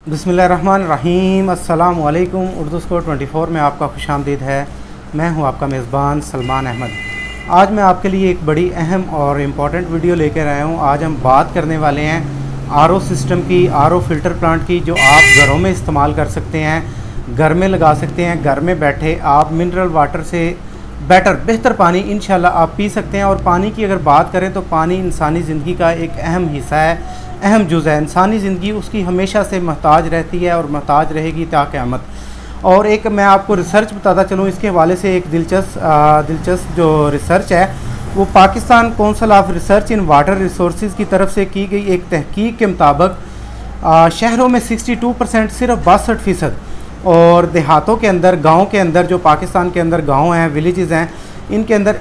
बिस्मिल्लाहिर्रहमानिर्रहीम। अस्सलामु अलैकुम। उर्दू स्कोर 24 में आपका खुशामदीद है। मैं हूं आपका मेज़बान सलमान अहमद। आज मैं आपके लिए एक बड़ी अहम और इम्पॉर्टेंट वीडियो लेकर आया हूं। आज हम बात करने वाले हैं आरओ सिस्टम की, आरओ फ़िल्टर प्लांट की, जो आप घरों में इस्तेमाल कर सकते हैं, घर में लगा सकते हैं। घर में बैठे आप मिनरल वाटर से बेहतर पानी इंशाल्लाह आप पी सकते हैं। और पानी की अगर बात करें तो पानी इंसानी ज़िंदगी का एक अहम हिस्सा है, अहम जुज़ है। इंसानी ज़िंदगी उसकी हमेशा से मोहताज रहती है और मोहताज रहेगी ता क़यामत। और एक मैं आपको रिसर्च बताता चलूँ इसके हवाले से। एक दिलचस्प जो रिसर्च है वो Pakistan Council of Research in Water Resources की तरफ से की गई एक तहकीक के मुताबिक शहरों में 62% सिर्फ 62% और देहातों के अंदर, गाँव के अंदर, जो पाकिस्तान के अंदर गाँव हैं, विलेजेस हैं, इनके अंदर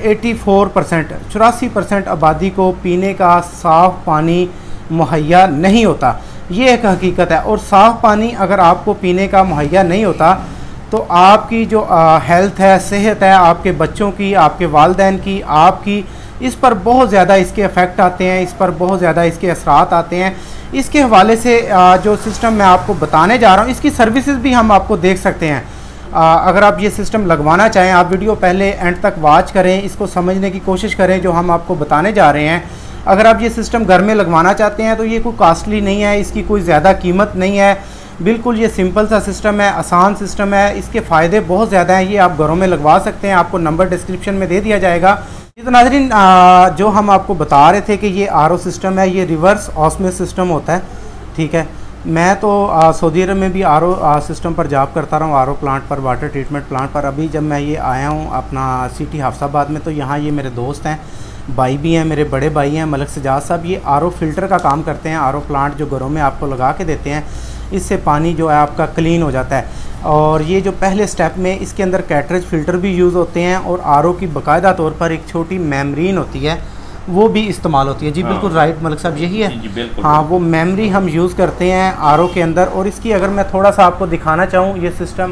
84% आबादी को पीने का साफ़ पानी मुहैया नहीं होता। ये एक हकीकत है। और साफ़ पानी अगर आपको पीने का मुहैया नहीं होता तो आपकी जो हेल्थ है, सेहत है, आपके बच्चों की, आपके वालिदैन की, आपकी, इस पर बहुत ज़्यादा इसके इफ़ेक्ट आते हैं, इस पर बहुत ज़्यादा इसके असरात आते हैं। इसके हवाले से जो सिस्टम मैं आपको बताने जा रहा हूँ, इसकी सर्विसेज भी हम आपको देख सकते हैं। अगर आप ये सिस्टम लगवाना चाहें, आप वीडियो पहले एंड तक वॉच करें, इसको समझने की कोशिश करें जो हम आपको बताने जा रहे हैं। अगर आप ये सिस्टम घर में लगवाना चाहते हैं तो ये कोई कॉस्टली नहीं है, इसकी कोई ज़्यादा कीमत नहीं है। बिल्कुल ये सिंपल सा सिस्टम है, आसान सिस्टम है। इसके फ़ायदे बहुत ज़्यादा हैं। ये आप घरों में लगवा सकते हैं। आपको नंबर डिस्क्रिप्शन में दे दिया जाएगा। तो नाज़रीन, जो हम आपको बता रहे थे कि ये आरओ सिस्टम है, ये रिवर्स ऑस्मोसिस सिस्टम होता है। ठीक है, मैं तो सऊदी अरब में भी आरओ सिस्टम पर जॉब करता रहा हूँ, आरओ प्लांट पर, वाटर ट्रीटमेंट प्लांट पर। अभी जब मैं ये आया हूँ अपना सिटी हाफसाबाद में, तो यहाँ ये मेरे दोस्त हैं, भाई भी हैं, मेरे बड़े भाई हैं, मलक सजाद साहब। ये आरओ फ़िल्टर का काम करते हैं। आरओ प्लांट जो घरों में आपको लगा के देते हैं, इससे पानी जो है आपका क्लीन हो जाता है। और ये जो पहले स्टेप में इसके अंदर कैटरेज फ़िल्टर भी यूज़ होते हैं और आरओ की बाकायदा तौर पर एक छोटी मेम्ब्रेन होती है, वो भी इस्तेमाल होती है। जी बिल्कुल राइट मलक साहब, यही है। जी बिल्कुल। हाँ, वो मेमोरी हम यूज़ करते हैं आरओ के अंदर। और इसकी अगर मैं थोड़ा सा आपको दिखाना चाहूँ, ये सिस्टम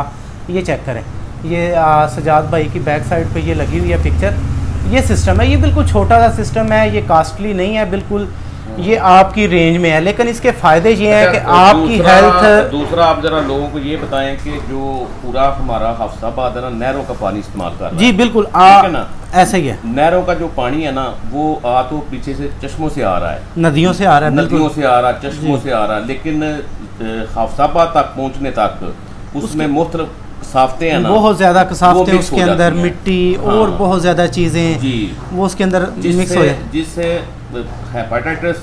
ये चेक करें, ये सजाद भाई की बैक साइड पे ये लगी हुई है पिक्चर। ये सिस्टम है, ये बिल्कुल छोटा सा सिस्टम है, ये कॉस्टली नहीं है बिल्कुल, ये आपकी रेंज में है। लेकिन इसके फ़ायदे ये हैं कि आपकी हेल्थ। दूसरा आप ज़रा लोगों को ये बताएं कि जो पूरा हमारा हफ्साबाद है ना, नहरों का पानी इस्तेमाल कर रहा है। जी बिल्कुल, ठीक है ना, ऐसा ही है। नहरों का जो पानी है ना, वो तो पीछे से चश्मों से आ रहा है, नदियों से आ रहा है, नदियों से आ रहा है, चश्मों से आ रहा है। लेकिन हफ्साबाद तक पहुँचने तक उसमें मुख्तलिफ साफ्ते हैं ना, बहुत ज़्यादा कसाफ्ते, उसके अंदर मिट्टी और बहुत ज़्यादा चीज़ें वो उसके अंदर मिक्स हो जाए, जिससे हेपेटाइटिस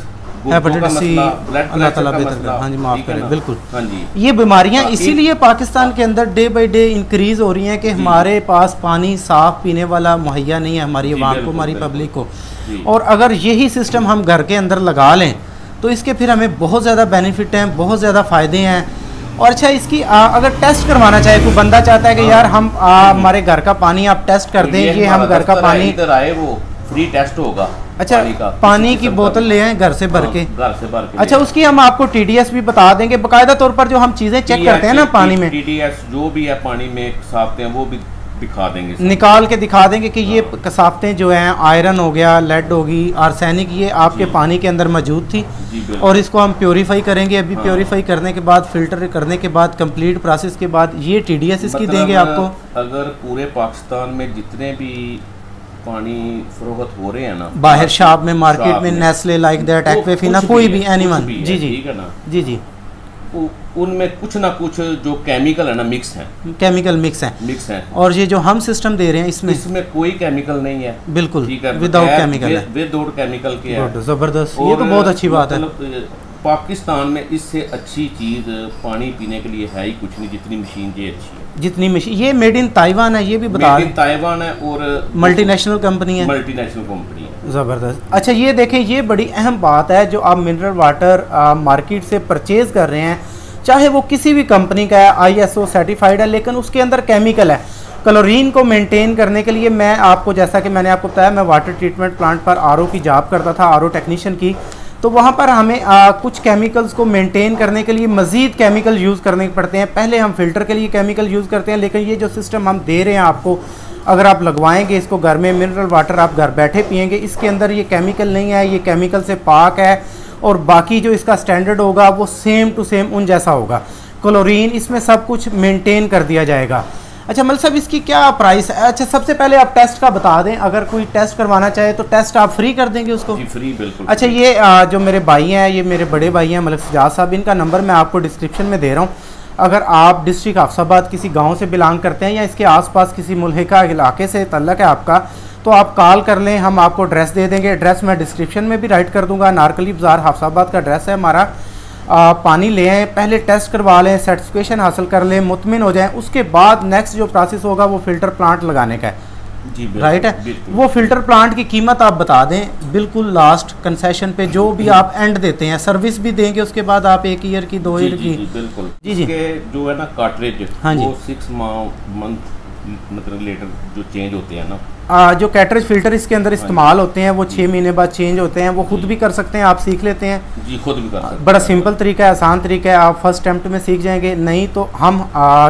सी, अल्लाह ताला बेहतर करे। हाँ जी, माफ़ करें, बिल्कुल। हाँ जी, ये बीमारियाँ इसीलिए पाकिस्तान के अंदर डे बाई डे इंक्रीज़ हो रही हैं कि हमारे पास पानी साफ़ पीने वाला मुहैया नहीं है हमारी आवाम को, हमारी पब्लिक को। और अगर यही सिस्टम हम घर के अंदर लगा लें तो इसके फिर हमें बहुत ज़्यादा बेनिफिट हैं, बहुत ज़्यादा फ़ायदे हैं। और अच्छा, इसकी अगर टेस्ट करवाना चाहे, कोई बंदा चाहता है कि यार हम हमारे घर का पानी आप टेस्ट कर दें, ये हम घर का पानी, इधर आए वो फ्री टेस्ट होगा। अच्छा, पानी की बोतल ले आए घर से भर के। अच्छा, उसकी हम आपको टीडीएस भी बता देंगे, बाकायदा तौर पर जो हम चीज़ें चेक करते हैं ना पानी में, टीडीएस जो भी है पानी में कसाफ्ते हैं वो भी दिखा देंगे, निकाल के दिखा देंगे कि ये कसाफ्तें जो हैं, आयरन हो गया, लेड होगी, आर्सेनिक, ये आपके पानी के अंदर मौजूद थी। और इसको हम प्योरीफाई करेंगे। अभी प्योरीफाई करने के बाद, फिल्टर करने के बाद, कंप्लीट प्रोसेस के बाद ये टीडीएस इसकी देंगे आपको। अगर पूरे पाकिस्तान में जितने भी पानी फरोख्त हो रहे हैं ना, बाहर शॉप में, मार्केट में, नेस्ले, लाइक दैट, एक्वेफिना, कोई भी, एनीवन, जी जी, ठीक है ना, जी जी, उनमें कुछ ना कुछ जो केमिकल है ना, मिक्स हैं, केमिकल मिक्स हैं। और ये जो हम सिस्टम दे रहे हैं इसमें कोई केमिकल नहीं है, बिल्कुल, ठीक है, विदाउट केमिकल है, विदाउट केमिकल के है। जबरदस्त, ये तो बहुत अच्छी बात है। पाकिस्तान में इससे अच्छी चीज़ पानी पीने के लिए है ही कुछ नहीं, जितनी मशीन ये अच्छी है, जितनी मशीन। ये मेड इन ताइवान है, ये भी बता रहे हैं, ताइवान है और मल्टीनेशनल कंपनी है, मल्टीनेशनल कंपनी है। ज़बरदस्त। अच्छा, ये देखें, ये बड़ी अहम बात है। जो आप मिनरल वाटर मार्केट से परचेज़ कर रहे हैं, चाहे वो किसी भी कंपनी का है, ISO सर्टिफाइड है, लेकिन उसके अंदर केमिकल है। क्लोरीन को मेंटेन करने के लिए मैं आपको, जैसा कि मैंने आपको बताया, मैं वाटर ट्रीटमेंट प्लांट पर आरओ की जॉब करता था, आरओ टेक्नीशियन की। तो वहाँ पर हमें कुछ केमिकल्स को मेंटेन करने के लिए मज़ीद केमिकल यूज़ करने पड़ते हैं। पहले हम फ़िल्टर के लिए केमिकल यूज़ करते हैं, लेकिन ये जो सिस्टम हम दे रहे हैं आपको, अगर आप लगवाएंगे इसको घर में, मिनरल वाटर आप घर बैठे पिएंगे, इसके अंदर ये केमिकल नहीं है, ये केमिकल से पाक है। और बाकी जो इसका स्टैंडर्ड होगा वो सेम टू सेम उन जैसा होगा। क्लोरीन इसमें सब कुछ मेंटेन कर दिया जाएगा। अच्छा मलिक साहब इसकी क्या प्राइस है? अच्छा सबसे पहले आप टेस्ट का बता दें, अगर कोई टेस्ट करवाना चाहे तो टेस्ट आप फ्री कर देंगे उसको? जी फ्री, बिल्कुल। अच्छा ये जो मेरे भाई हैं, ये मेरे बड़े भाई हैं मलिक सजाद साहब, इनका नंबर मैं आपको डिस्क्रिप्शन में दे रहा हूँ। अगर आप डिस्ट्रिक्ट हाफसाबाद किसी गांव से बिलोंग करते हैं या इसके आसपास किसी मुल्हिका इलाके से तल्लक है आपका, तो आप कॉल कर लें, हम आपको एड्रेस दे देंगे। एड्रेस मैं डिस्क्रिप्शन में भी राइट कर दूंगा। नारकली बाज़ार हाफसाबाद का एड्रेस है हमारा। पानी ले आएँ, पहले टेस्ट करवा लें, सर्टिफिकेशन हासिल कर लें, मुतमिन हो जाएं, उसके बाद नेक्स्ट जो प्रोसेस होगा वो फ़िल्टर प्लांट लगाने का है। जी राइट है। वो फ़िल्टर प्लांट की कीमत आप बता दें बिल्कुल लास्ट कंसेशन पे, जो भी आप एंड देते हैं, सर्विस भी देंगे उसके बाद आप 1 ईयर की 2 ईयर की। बिल्कुल जी। जो है ना कार्ट्रिज, हाँ जी, वो 6 मंथ मतलब लेटर जो चेंज होते हैं ना, जो कैटरेज फिल्टर इसके अंदर इस्तेमाल होते हैं वो 6 महीने बाद चेंज होते हैं। वो खुद भी कर सकते हैं, आप सीख लेते हैं। जी खुद भी कर सकते हैं। बड़ा सिंपल तरीका है, आसान तरीका है, आप फर्स्ट अटेम्प्ट में सीख जाएंगे। नहीं तो हम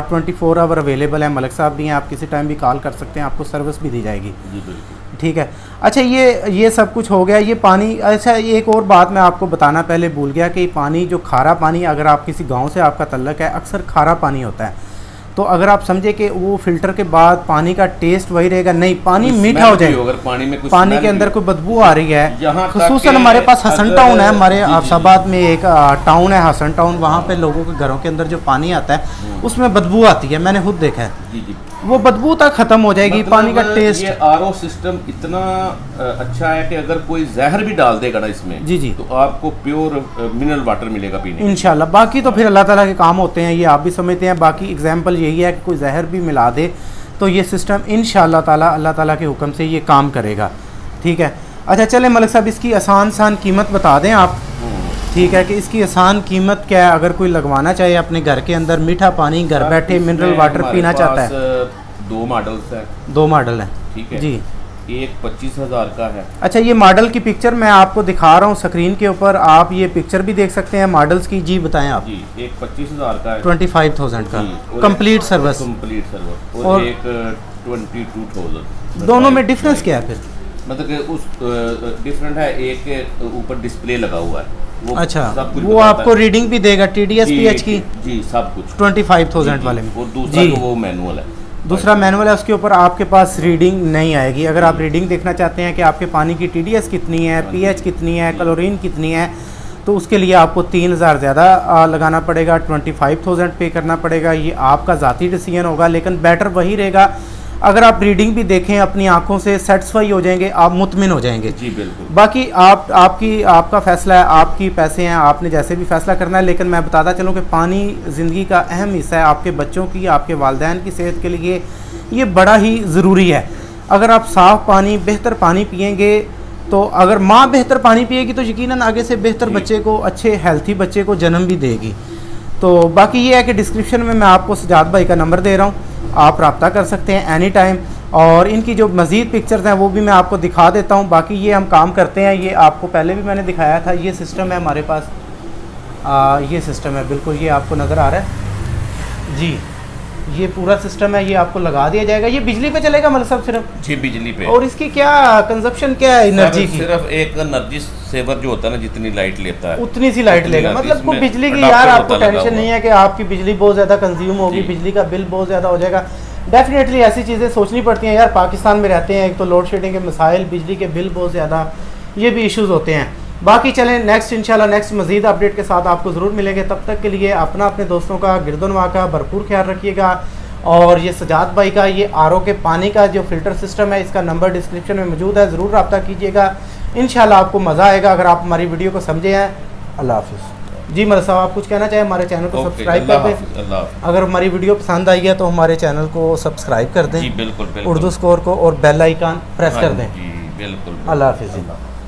24 आवर अवेलेबल है, मलिक साहब भी हैं, आप किसी टाइम भी कॉल कर सकते हैं, आपको सर्विस भी दी जाएगी। जी बिल्कुल। ठीक है। अच्छा ये सब कुछ हो गया, ये पानी। अच्छा एक और बात मैं आपको बताना पहले भूल गया कि पानी जो खारा पानी, अगर आप किसी गांव से आपका तल्लक है, अक्सर खारा पानी होता है। तो अगर आप समझे कि वो फिल्टर के बाद पानी का टेस्ट वही रहेगा, नहीं पानी मीठा हो जाएगा, अगर पानी के अंदर कोई बदबू आ रही है। खुसूसन हमारे पास हसन टाउन है, हमारे हाफसाबाद में एक टाउन है हसन टाउन, वहाँ पे लोगों के घरों के अंदर जो पानी आता है उसमें बदबू आती है, मैंने खुद देखा है। वो बदबू तक खत्म हो जाएगी, मतलब पानी का टेस्ट। ये आरओ सिस्टम इतना अच्छा है कि अगर कोई जहर भी डाल देगा ना इसमें, जी तो आपको प्योर मिनरल वाटर मिलेगा पीने इंशाल्लाह। बाकी तो फिर अल्लाह ताला के काम होते हैं, ये आप भी समझते हैं। बाकी एग्जाम्पल यही है कि कोई जहर भी मिला दे तो ये सिस्टम इंशाल्लाह ताला अल्लाह ताला के हुक्म से ये काम करेगा। ठीक है। अच्छा चले मलिक साहब इसकी आसान कीमत बता दें आप। ठीक है कि इसकी आसान कीमत क्या है, अगर कोई लगवाना चाहे अपने घर के अंदर मीठा पानी घर बैठे मिनरल वाटर पीना चाहता है। 2 मॉडल्स हैं। 2 मॉडल हैं, ठीक है जी। एक 25,000 का है। अच्छा ये मॉडल की पिक्चर मैं आपको दिखा रहा हूँ स्क्रीन के ऊपर, आप ये पिक्चर भी देख सकते हैं मॉडल्स की। जी बताएं आप। जी एक 25,000 का है, 25,000 का कंप्लीट सर्विस, और एक 22,000। दोनों में डिफरेंस क्या है फिर? मतलब कि उस डिफरेंट है, एक के ऊपर डिस्प्ले लगा हुआ है वो। अच्छा वो आपको रीडिंग भी देगा TDS PH की? जी सब कुछ 25,000 वाले में। और दूसरा तो वो मैनुअल है, दूसरा मैनुअल है, उसके ऊपर आपके पास रीडिंग नहीं आएगी। अगर आप रीडिंग देखना चाहते हैं कि आपके पानी की TDS कितनी है, PH कितनी है, क्लोरीन कितनी है, तो उसके लिए आपको 3,000 ज़्यादा लगाना पड़ेगा, 25,000 पे करना पड़ेगा। ये आपका ज़ाती डिसीजन होगा, लेकिन बेटर वही रहेगा अगर आप रीडिंग भी देखें अपनी आंखों से, सेटिस्फाई हो जाएंगे, आप मुतमिन हो जाएंगे। जी बिल्कुल। बाकी आपका फैसला है, आपकी पैसे हैं, आपने जैसे भी फैसला करना है। लेकिन मैं बताता चलूँ कि पानी ज़िंदगी का अहम हिस्सा है, आपके बच्चों की, आपके वालिदैन की सेहत के लिए ये बड़ा ही ज़रूरी है। अगर आप साफ़ पानी, बेहतर पानी पिएंगे, तो अगर माँ बेहतर पानी पिएगी तो यकीनन आगे से बेहतर बच्चे को, अच्छे हेल्थी बच्चे को जन्म भी देगी। तो बाकी ये है कि डिस्क्रिप्शन में मैं आपको सजाद भाई का नंबर दे रहा हूँ, आप रब्ता कर सकते हैं एनी टाइम। और इनकी जो मज़ीद पिक्चर्स हैं वो भी मैं आपको दिखा देता हूँ। बाकी ये हम काम करते हैं, ये आपको पहले भी मैंने दिखाया था। ये सिस्टम है हमारे पास, ये सिस्टम है बिल्कुल, ये आपको नज़र आ रहा है जी। ये पूरा सिस्टम है, ये आपको लगा दिया जाएगा। ये बिजली पे चलेगा मतलब सब सिर्फ? जी बिजली पे। और इसकी क्या कंजप्शन क्या है एनर्जी की? सिर्फ एक एनर्जी सेवर जो होता है ना, जितनी लाइट लेता है उतनी सी लाइट लेगा। मतलब कोई बिजली की यार आपको टेंशन नहीं है कि आपकी बिजली बहुत ज़्यादा कंज्यूम होगी, बिजली का बिल बहुत ज़्यादा हो जाएगा। डेफिनेटली ऐसी चीज़ें सोचनी पड़ती हैं यार, पाकिस्तान में रहते हैं, एक तो लोड शेडिंग के मसाइल, बिजली के बिल बहुत ज़्यादा, ये भी इश्यूज़ होते हैं। बाकी चलें नेक्स्ट इंशाल्लाह नेक्स्ट मज़ीद अपडेट के साथ आपको ज़रूर मिलेंगे। तब तक के लिए अपने दोस्तों का, गिरदोनवा का भरपूर ख्याल रखिएगा। और ये सजाद भाई का ये RO के पानी का जो फ़िल्टर सिस्टम है, इसका नंबर डिस्क्रिप्शन में मौजूद है, ज़रूर रब्ता कीजिएगा। इंशाल्लाह आपको मज़ा आएगा अगर आप हमारी वीडियो को समझे हैं। अल्लाह हाफ़िज़। जी मलिक साहब आप कुछ कहना चाहें? हमारे चैनल को सब्सक्राइब कर दें, अगर हमारी वीडियो पसंद आई है तो हमारे चैनल को सब्सक्राइब कर दें, बिल्कुल उर्दू स्कोर को, और बेल आइकन प्रेस कर दें। बिल्कुल। अल्लाह हाफ़िज़।